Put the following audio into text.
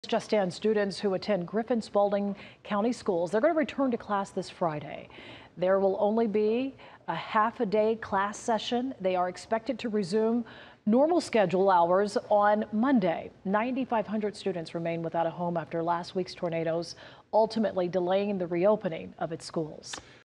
Just in, students who attend Griffin-Spalding County schools, they're going to return to class this Friday. There will only be a half-a-day class session. They are expected to resume normal schedule hours on Monday. 9,500 students remain without a home after last week's tornadoes, ultimately delaying the reopening of its schools.